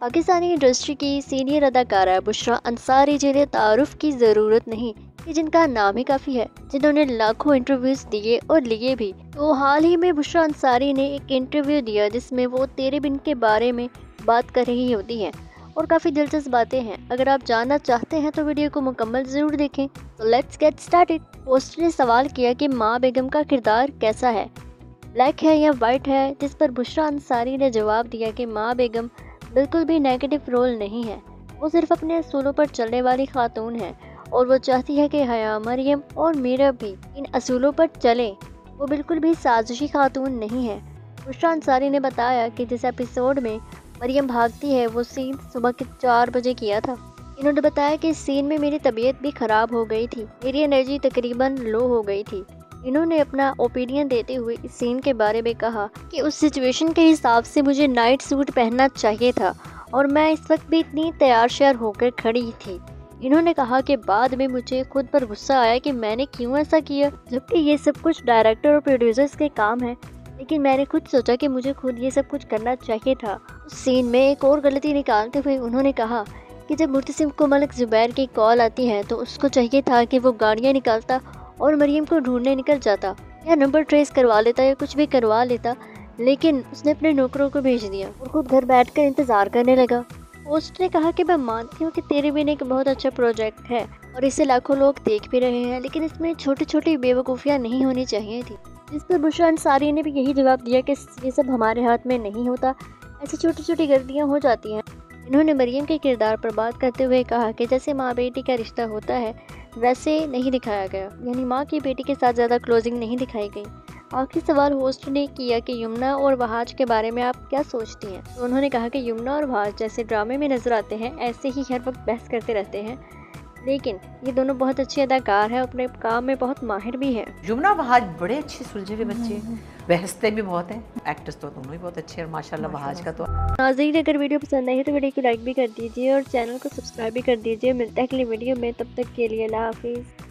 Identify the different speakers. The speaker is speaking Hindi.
Speaker 1: पाकिस्तानी इंडस्ट्री की सीनियर अदाकारा बुशरा अंसारी जिन्हें तारुफ की ज़रूरत नहीं कि जिनका नाम ही काफ़ी है, जिन्होंने लाखों इंटरव्यूज दिए और लिए भी। तो हाल ही में बुशरा अंसारी ने एक इंटरव्यू दिया जिसमें वो तेरे बिन के बारे में बात कर रही होती हैं और काफ़ी दिलचस्प बातें हैं। अगर आप जानना चाहते हैं तो वीडियो को मुकम्मल ज़रूर देखें। तो लेट्स गेट स्टार्टेड। पोस्ट ने सवाल किया कि माँ बेगम का किरदार कैसा है, ब्लैक है या वाइट है, जिस पर बुशरा अंसारी ने जवाब दिया कि माँ बेगम बिल्कुल भी नेगेटिव रोल नहीं है, वो सिर्फ अपने असूलों पर चलने वाली खातून है और वो चाहती है कि हया, मरियम और मीरा भी इन असूलों पर चलें। वो बिल्कुल भी साजिशी खातून नहीं है। बुशरा अंसारी ने बताया कि जिस एपिसोड में मरियम भागती है वो सीन सुबह के 4 बजे किया था। इन्होंने बताया कि इस सीन में मेरी तबीयत भी ख़राब हो गई थी, मेरी एनर्जी तकरीबन लो हो गई थी। इन्होंने अपना ओपिनियन देते हुए इस सीन के बारे में कहा कि उस सिचुएशन के हिसाब से मुझे नाइट सूट पहनना चाहिए था और मैं इस वक्त भी इतनी तैयार श्यार होकर खड़ी थी। इन्होंने कहा कि बाद में मुझे खुद पर गुस्सा आया कि मैंने क्यों ऐसा किया, जबकि ये सब कुछ डायरेक्टर और प्रोड्यूसर्स के काम है, लेकिन मैंने खुद सोचा कि मुझे खुद ये सब कुछ करना चाहिए था। उस सीन में एक और गलती निकालते हुए उन्होंने कहा कि जब मुर्तसिम को मलिक जुबैर की कॉल आती है तो उसको चाहिए था कि वो गाड़ियाँ निकालता और मरियम को ढूंढने निकल जाता या नंबर ट्रेस करवा लेता या कुछ भी करवा लेता, लेकिन उसने अपने नौकरों को भेज दिया और खुद घर बैठकर इंतज़ार करने लगा। पोस्ट ने कहा कि मैं मानती हूँ कि तेरे बिन एक बहुत अच्छा प्रोजेक्ट है और इसे लाखों लोग देख भी रहे हैं, लेकिन इसमें छोटी छोटी बेवकूफ़ियाँ नहीं होनी चाहिए थी। जिस पर बुशरा अंसारी ने भी यही जवाब दिया कि ये सब हमारे हाथ में नहीं होता, ऐसी छोटी छोटी गलतियाँ हो जाती हैं। इन्होंने मरियम के किरदार पर बात करते हुए कहा कि जैसे माँ बेटी का रिश्ता होता है वैसे नहीं दिखाया गया, यानी माँ की बेटी के साथ ज़्यादा क्लोजिंग नहीं दिखाई गई। आखिरी सवाल होस्ट ने किया कि यमुना और वहाज के बारे में आप क्या सोचती हैं, तो उन्होंने कहा कि यमुना और वहाज जैसे ड्रामे में नजर आते हैं ऐसे ही हर वक्त बहस करते रहते हैं, लेकिन ये दोनों बहुत अच्छे अदाकार हैं, अपने काम में बहुत माहिर भी हैं।
Speaker 2: यमुना वहाज बड़े अच्छे सुलझे हुए बच्चे, बहसते भी बहुत हैं, एक्टर्स तो दोनों ही बहुत अच्छे हैं माशाल्लाह। वहाज का तो
Speaker 1: नाज़रीन, अगर वीडियो पसंद आई तो वीडियो को लाइक भी कर दीजिए और चैनल को सब्सक्राइब भी कर दीजिए। मिलता है अगली वीडियो में, तब तक के लिए अल्लाह हाफिज़।